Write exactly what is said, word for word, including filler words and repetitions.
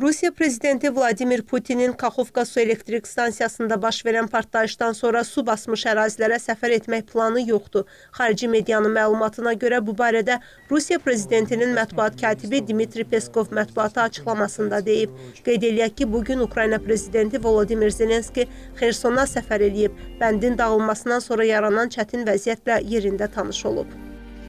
Rusiya prezidenti Vladimir Putinin Kaxovka su elektrik stansiyasında baş verən partlayışdan sonra su basmış ərazilərə səfər etmək planı yoxdur. Xarici medianın məlumatına görə bu barədə Rusiya prezidentinin mətbuat katibi Dmitri Peskov mətbuata açıqlamasında deyib. Qeyd eləyək ki, bugün Ukrayna prezidenti Volodymyr Zelenski Xersona səfər eləyib. Bəndin dağılmasından sonra yaranan çətin vəziyyətlə yerində tanış olub.